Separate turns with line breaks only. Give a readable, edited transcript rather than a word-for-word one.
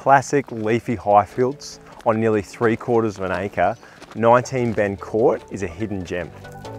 classic leafy Highfields on nearly 3/4 of an acre, 19 Benn Court is a hidden gem.